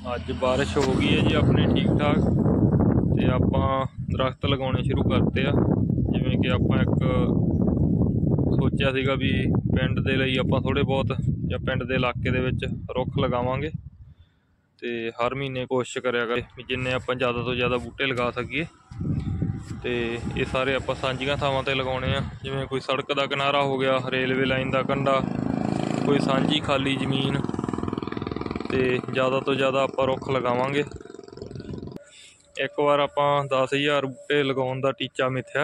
ਅੱਜ ਬਾਰਿਸ਼ ਹੋ ਗਈ ਹੈ ਜੀ ਆਪਣੇ ਠੀਕ ਠਾਕ, ਤੇ ਆਪਾਂ ਦਰਖਤ ਲਗਾਉਣੇ ਸ਼ੁਰੂ ਕਰਤੇ ਆ। ਜਿਵੇਂ ਕਿ ਆਪਾਂ ਇੱਕ ਸੋਚਿਆ ਸੀਗਾ ਵੀ ਪਿੰਡ ਦੇ ਲਈ ਆਪਾਂ ਥੋੜ੍ਹੇ ਬਹੁਤ ਜਾਂ ਪਿੰਡ ਦੇ ਇਲਾਕੇ ਦੇ ਵਿੱਚ ਰੁੱਖ ਲਗਾਵਾਂਗੇ, ਤੇ ਹਰ ਮਹੀਨੇ ਕੋਸ਼ਿਸ਼ ਕਰਿਆ ਕਰੇ ਵੀ ਜਿੰਨੇ ਆਪਾਂ ਜ਼ਿਆਦਾ ਤੋਂ ਜ਼ਿਆਦਾ ਬੂਟੇ ਲਗਾ ਸਕੀਏ। ਤੇ ਇਹ ਸਾਰੇ ਆਪਾਂ ਸਾਂਝੀਆਂ ਥਾਵਾਂ 'ਤੇ ਲਗਾਉਣੇ ਆ, ਜਿਵੇਂ ਕੋਈ ਸੜਕ ਦਾ ਕਿਨਾਰਾ ਹੋ ਗਿਆ, ਰੇਲਵੇ ਲਾਈਨ ਦਾ ਕੰਢਾ, ਕੋਈ ਸਾਂਝੀ ਖਾਲੀ ਜ਼ਮੀਨ, ਤੇ ਜ਼ਿਆਦਾ ਤੋਂ ਜ਼ਿਆਦਾ ਆਪਾਂ ਰੁੱਖ ਲਗਾਵਾਂਗੇ। ਇੱਕ ਵਾਰ ਆਪਾਂ 10,000 ਬੂਟੇ ਲਗਾਉਣ ਦਾ ਟੀਚਾ ਮਿੱਥਿਆ,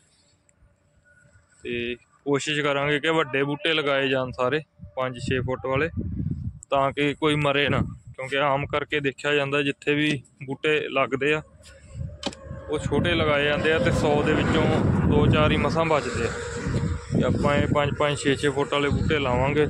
ਤੇ ਕੋਸ਼ਿਸ਼ ਕਰਾਂਗੇ ਕਿ ਵੱਡੇ ਬੂਟੇ ਲਗਾਏ ਜਾਣ ਸਾਰੇ 5-6 ਫੁੱਟ ਵਾਲੇ, ਤਾਂ ਕਿ ਕੋਈ ਮਰੇ ਨਾ। ਕਿਉਂਕਿ ਆਮ ਕਰਕੇ ਦੇਖਿਆ ਜਾਂਦਾ ਜਿੱਥੇ ਵੀ ਬੂਟੇ ਲੱਗਦੇ ਆ ਉਹ ਛੋਟੇ ਲਗਾਏ ਜਾਂਦੇ ਆ, ਅਤੇ 100 ਦੇ ਵਿੱਚੋਂ 2-4 ਹੀ ਮਸਾਂ ਬਚਦੇ ਆ। ਅਤੇ ਆਪਾਂ ਇਹ 5-5, 6-6 ਫੁੱਟ ਵਾਲੇ ਬੂਟੇ ਲਾਵਾਂਗੇ,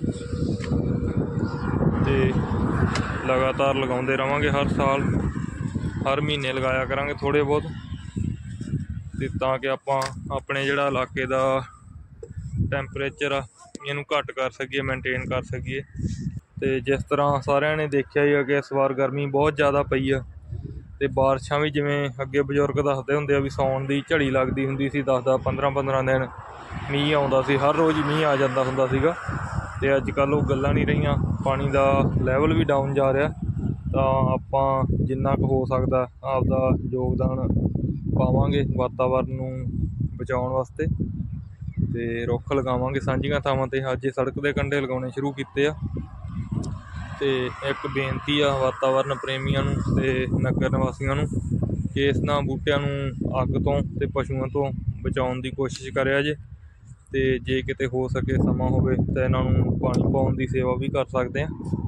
ਅਤੇ ਲਗਾਤਾਰ ਲਗਾਉਂਦੇ ਰਹਾਂਗੇ। ਹਰ ਸਾਲ ਹਰ ਮਹੀਨੇ ਲਗਾਇਆ ਕਰਾਂਗੇ ਥੋੜ੍ਹੇ ਬਹੁਤ, ਅਤੇ ਤਾਂ ਕਿ ਆਪਾਂ ਆਪਣੇ ਜਿਹੜਾ ਇਲਾਕੇ ਦਾ ਟੈਂਪਰੇਚਰ ਆ ਇਹਨੂੰ ਘੱਟ ਕਰ ਸਕੀਏ, ਮੇਨਟੇਨ ਕਰ ਸਕੀਏ। ਅਤੇ ਜਿਸ ਤਰ੍ਹਾਂ ਸਾਰਿਆਂ ਨੇ ਦੇਖਿਆ ਹੀ ਆ ਕਿ ਇਸ ਵਾਰ ਗਰਮੀ ਬਹੁਤ ਜ਼ਿਆਦਾ ਪਈ ਆ, ਅਤੇ ਬਾਰਿਸ਼ਾਂ ਵੀ ਜਿਵੇਂ ਅੱਗੇ ਬਜ਼ੁਰਗ ਦੱਸਦੇ ਹੁੰਦੇ ਆ ਵੀ ਸਾਉਣ ਦੀ ਝੜੀ ਲੱਗਦੀ ਹੁੰਦੀ ਸੀ, 10-10, 15-15 ਦਿਨ ਮੀਂਹ ਆਉਂਦਾ ਸੀ, ਹਰ ਰੋਜ਼ ਮੀਂਹ ਆ ਜਾਂਦਾ ਹੁੰਦਾ ਸੀਗਾ। ਅਤੇ ਅੱਜ ਕੱਲ੍ਹ ਉਹ ਗੱਲਾਂ ਨਹੀਂ ਰਹੀਆਂ, ਪਾਣੀ ਦਾ ਲੈਵਲ ਵੀ ਡਾਊਨ ਜਾ ਰਿਹਾ। ਤਾਂ ਆਪਾਂ ਜਿੰਨਾ ਕੁ ਹੋ ਸਕਦਾ ਆਪਦਾ ਯੋਗਦਾਨ ਪਾਵਾਂਗੇ ਵਾਤਾਵਰਨ ਨੂੰ ਬਚਾਉਣ ਵਾਸਤੇ, ਅਤੇ ਰੁੱਖ ਲਗਾਵਾਂਗੇ ਸਾਂਝੀਆਂ ਥਾਵਾਂ 'ਤੇ। ਅੱਜ ਸੜਕ ਦੇ ਕੰਢੇ ਲਗਾਉਣੇ ਸ਼ੁਰੂ ਕੀਤੇ ਆ। ਅਤੇ ਇੱਕ ਬੇਨਤੀ ਆ ਵਾਤਾਵਰਨ ਪ੍ਰੇਮੀਆਂ ਨੂੰ ਅਤੇ ਨਗਰ ਨਿਵਾਸੀਆਂ ਨੂੰ ਕਿ ਇਹਨਾਂ ਬੂਟਿਆਂ ਨੂੰ ਅੱਗ ਤੋਂ ਅਤੇ ਪਸ਼ੂਆਂ ਤੋਂ ਬਚਾਉਣ ਦੀ ਕੋਸ਼ਿਸ਼ ਕਰਿਆ ਜੇ, ਅਤੇ ਜੇ ਕਿਤੇ ਹੋ ਸਕੇ ਸਮਾਂ ਹੋਵੇ ਤਾਂ ਇਹਨਾਂ ਨੂੰ ਪਾਣੀ ਪਾਉਣ ਦੀ ਸੇਵਾ ਵੀ ਕਰ ਸਕਦੇ ਹਾਂ।